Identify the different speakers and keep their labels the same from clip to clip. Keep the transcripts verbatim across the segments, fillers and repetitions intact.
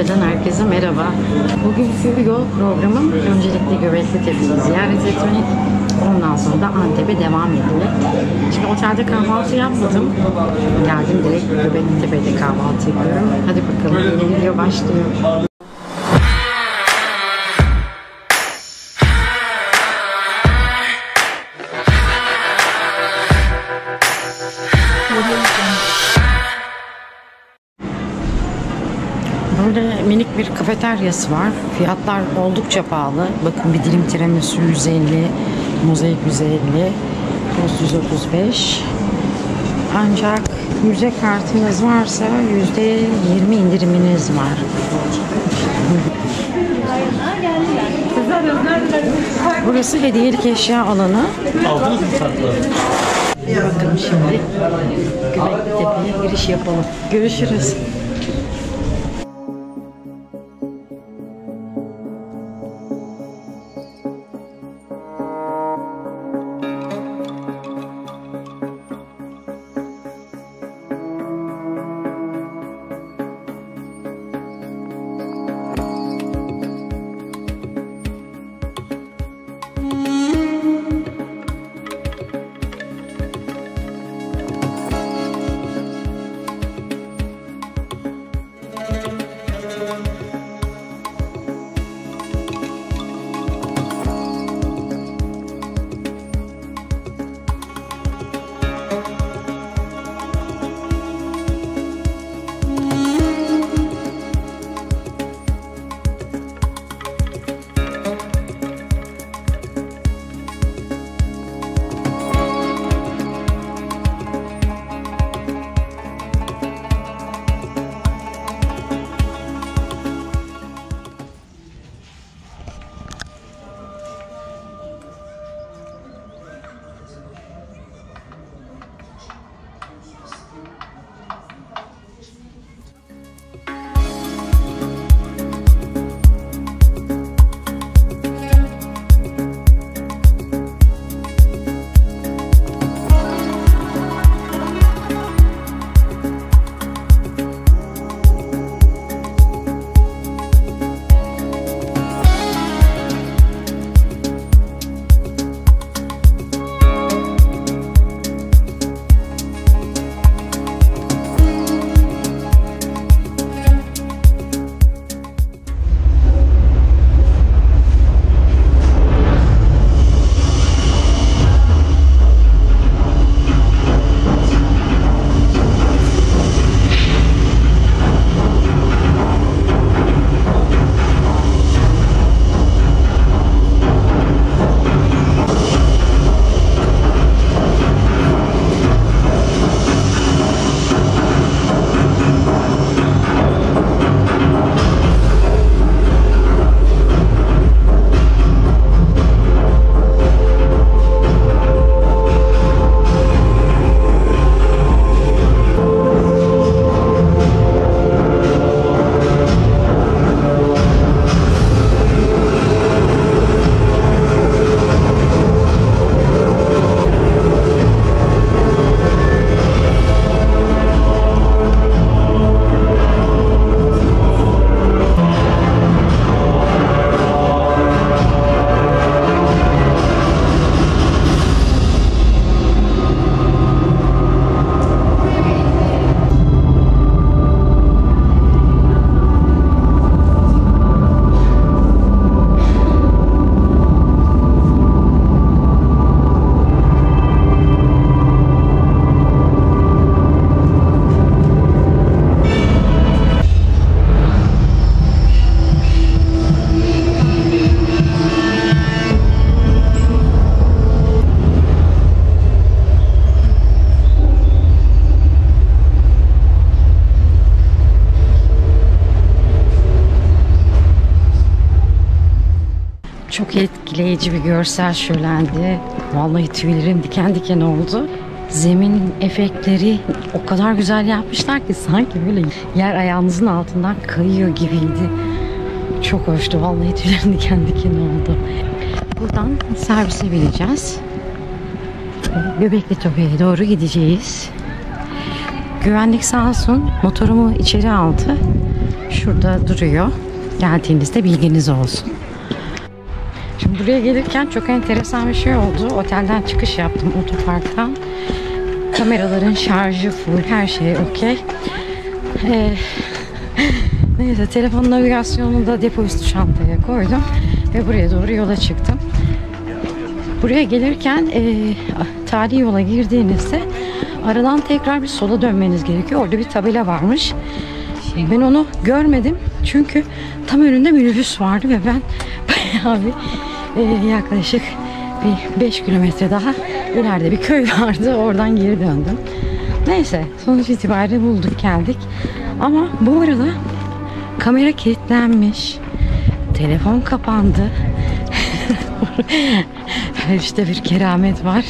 Speaker 1: Göbekli'den herkese merhaba. Bugünkü yol programım öncelikle Göbeklitepe'yi ziyaret etmek, ondan sonra da Antep'e devam etmek. Şimdi otelde kahvaltı yapmadım. Geldim direkt Göbeklitepe'de kahvaltı yapıyorum. Hadi bakalım, yeni video başlıyor. Böyle minik bir kafeteryası var. Fiyatlar oldukça pahalı. Bakın bir dilim tiramisu yüz elli, mozaik yüz elli, tost yüz otuz beş. Ancak müze kartınız varsa yüzde yirmi indiriminiz var. Burası hediyelik eşya alanı.
Speaker 2: Aldınız mı kartları?
Speaker 1: Bakın şimdi Göbeklitepe'ye giriş yapalım. Görüşürüz. Çok etkileyici bir görsel şölendi. Vallahi tüylerim diken diken oldu. Zemin efektleri o kadar güzel yapmışlar ki sanki böyle yer ayağınızın altından kayıyor gibiydi. Çok hoştu. Vallahi tüylerim diken diken oldu. Buradan servise bineceğiz. Göbeklitepe'ye doğru gideceğiz. Güvenlik sağ olsun motorumu içeri aldı. şurada duruyor. Geldiğinizde bilginiz olsun. Şimdi buraya gelirken çok enteresan bir şey oldu. Otelden çıkış yaptım, otoparktan. Kameraların şarjı full, her şey okey. Ee, neyse, telefon navigasyonunu da depo üstü çantaya koydum ve buraya doğru yola çıktım. Buraya gelirken e, tarihi yola girdiğinizde aradan tekrar bir sola dönmeniz gerekiyor. Orada bir tabela varmış. Ben onu görmedim çünkü tam önünde minibüs vardı ve ben bayağı bir e, yaklaşık bir beş kilometre daha ileride bir köy vardı. Oradan geri döndüm. Neyse, sonuç itibariyle bulduk, geldik. Ama bu arada kamera kilitlenmiş. Telefon kapandı. Her işte bir keramet var.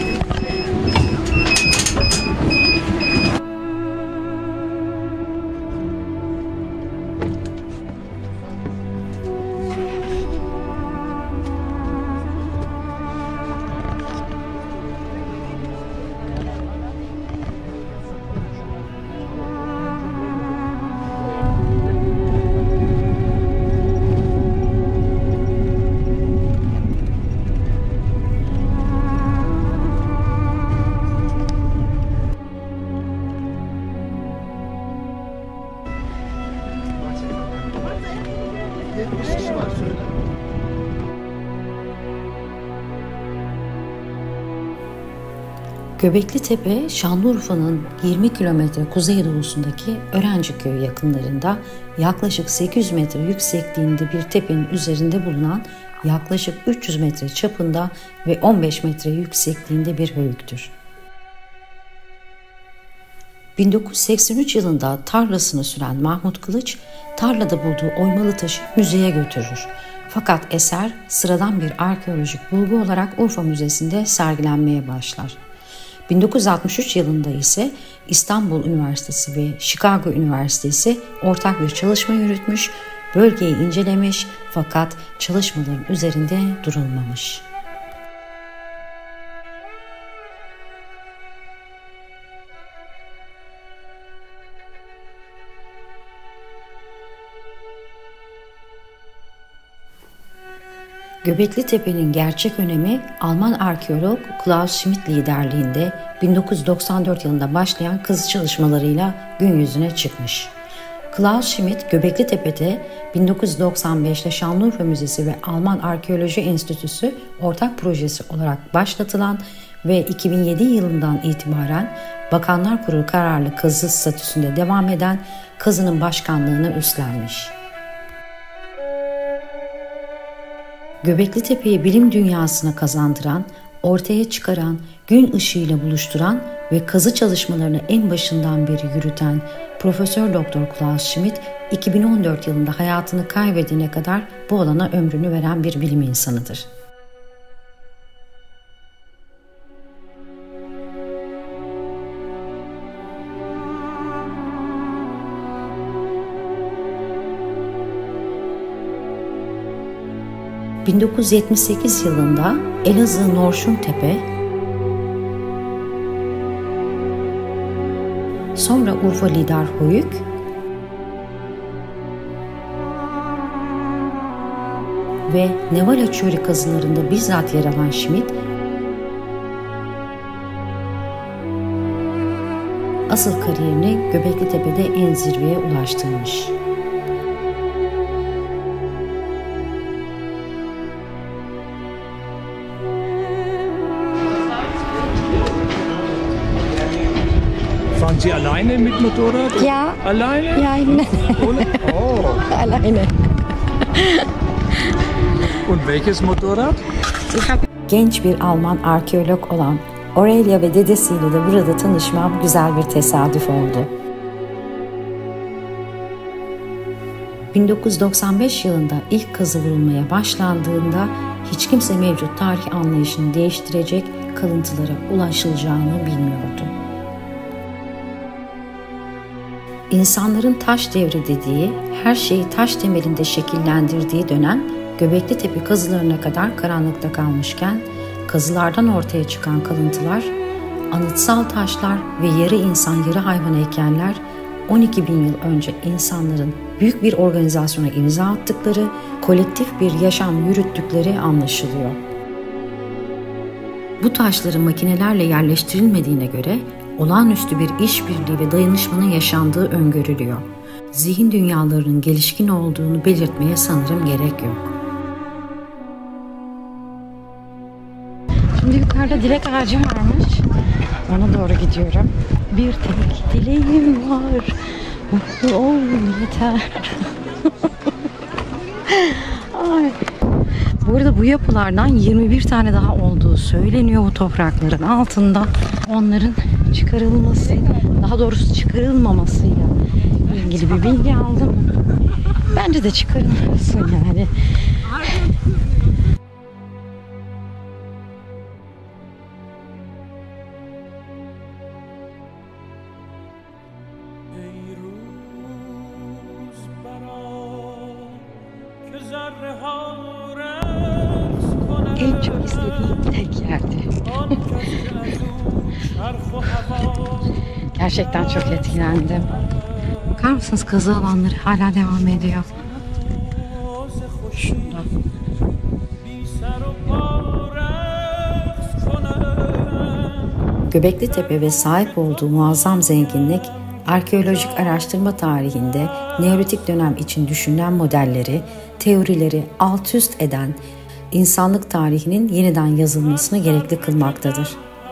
Speaker 1: Göbeklitepe, Şanlıurfa'nın yirmi kilometre kuzeydoğusundaki Öğrenciköy yakınlarında yaklaşık sekiz yüz metre yüksekliğinde bir tepenin üzerinde bulunan yaklaşık üç yüz metre çapında ve on beş metre yüksekliğinde bir höyüktür. bin dokuz yüz seksen üç yılında tarlasını süren Mahmut Kılıç, tarlada bulduğu oymalı taşı müzeye götürür. Fakat eser sıradan bir arkeolojik bulgu olarak Urfa Müzesi'nde sergilenmeye başlar. bin dokuz yüz altmış üç yılında ise İstanbul Üniversitesi ve Chicago Üniversitesi ortak bir çalışma yürütmüş, bölgeyi incelemiş fakat çalışmaların üzerinde durulmamış. Göbeklitepe'nin gerçek önemi Alman arkeolog Klaus Schmidt liderliğinde bin dokuz yüz doksan dört yılında başlayan kazı çalışmalarıyla gün yüzüne çıkmış. Klaus Schmidt, Göbeklitepe'de bin dokuz yüz doksan beşte Şanlıurfa Müzesi ve Alman Arkeoloji Enstitüsü ortak projesi olarak başlatılan ve iki bin yedi yılından itibaren Bakanlar Kurulu kararlı kazı statüsünde devam eden kazının başkanlığını üstlenmiş. Göbeklitepe'yi bilim dünyasına kazandıran, ortaya çıkaran, gün ışığıyla buluşturan ve kazı çalışmalarını en başından beri yürüten Profesör Doktor Klaus Schmidt, iki bin on dört yılında hayatını kaybedene kadar bu alana ömrünü veren bir bilim insanıdır. bin dokuz yüz yetmiş sekiz yılında Elazığ Norşuntepe, sonra Urfa Lider Höyük ve Nevala Çölü kazılarında bizzat yer alan Schmidt, asıl kariyerini Göbeklitepe'de en zirveye ulaştırmış.
Speaker 2: Fahren Sie alleine mit Motorrad?
Speaker 1: Ja.
Speaker 2: Alleine?
Speaker 1: Ja, ne.
Speaker 2: Oh.
Speaker 1: Alleine.
Speaker 2: Und welches Motorrad?
Speaker 1: Genç bir Alman arkeolog olan Aurelia ve dedesiyle de burada tanışmam güzel bir tesadüf oldu. bin dokuz yüz doksan beş yılında ilk kazı vurulmaya başlandığında hiç kimse mevcut tarih anlayışını değiştirecek kalıntılara ulaşılacağını bilmiyordu. İnsanların taş devri dediği, her şeyi taş temelinde şekillendirdiği dönem Göbeklitepe kazılarına kadar karanlıkta kalmışken, kazılardan ortaya çıkan kalıntılar, anıtsal taşlar ve yarı insan yarı hayvan heykeller on iki bin yıl önce insanların büyük bir organizasyona imza attıkları, kolektif bir yaşam yürüttükleri anlaşılıyor. Bu taşların makinelerle yerleştirilmediğine göre olağanüstü bir işbirliği ve dayanışmanın yaşandığı öngörülüyor. Zihin dünyalarının gelişkin olduğunu belirtmeye sanırım gerek yok. Şimdi yukarıda dilek ağacı varmış. Ona doğru gidiyorum. Bir tek dileğim var. Mutlu ol yeter. Ay. Bu arada bu yapılardan yirmi bir tane daha olduğu söyleniyor bu toprakların altında. Onların çıkarılması, daha doğrusu çıkarılmamasıyla ilgili bir bilgi aldım. Bence de çıkarılmasın yani. En çok istediğim tek yerdi. Gerçekten çok etkilendim. Bakar mısınız, kazı alanları hala devam ediyor. Şurada. Göbekli Tepe ve sahip olduğu muazzam zenginlik, arkeolojik araştırma tarihinde Neolitik dönem için düşünülen modelleri, teorileri alt üst eden insanlık tarihinin yeniden yazılmasını gerekli kılmaktadır.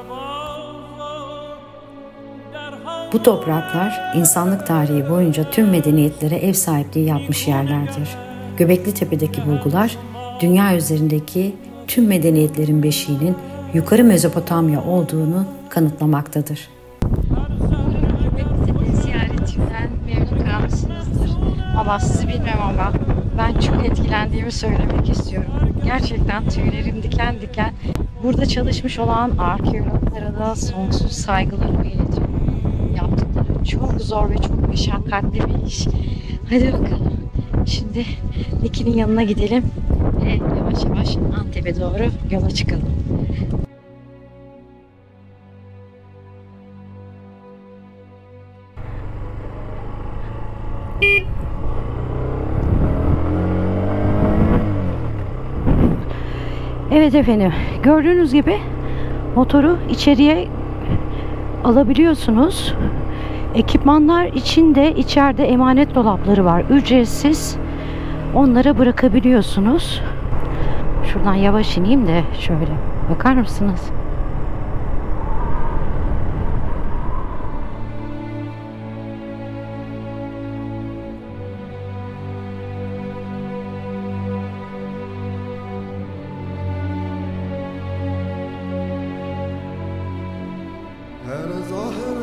Speaker 1: Bu topraklar insanlık tarihi boyunca tüm medeniyetlere ev sahipliği yapmış yerlerdir. Göbekli Tepe'deki bulgular, dünya üzerindeki tüm medeniyetlerin beşiğinin yukarı Mezopotamya olduğunu kanıtlamaktadır. Göbekli Tepe ziyaretimden memnun kalmışsınızdır. Valla sizi bilmem ama ben çok etkilendiğimi söylemek istiyorum. Gerçekten tüylerim diken diken. Burada çalışmış olan arkeologlara da sonsuz saygılarımı iletiyorum. Yaptıkları çok zor ve çok meşakkatli bir iş. Hadi bakalım. Şimdi Niki'nin yanına gidelim ve yavaş yavaş Antep'e doğru yola çıkalım. Evet efendim, gördüğünüz gibi motoru içeriye alabiliyorsunuz. Ekipmanlar içinde, içeride emanet dolapları var. Ücretsiz. Onlara bırakabiliyorsunuz. Şuradan yavaş ineyim de şöyle. Bakar mısınız?
Speaker 3: أنا ظاهر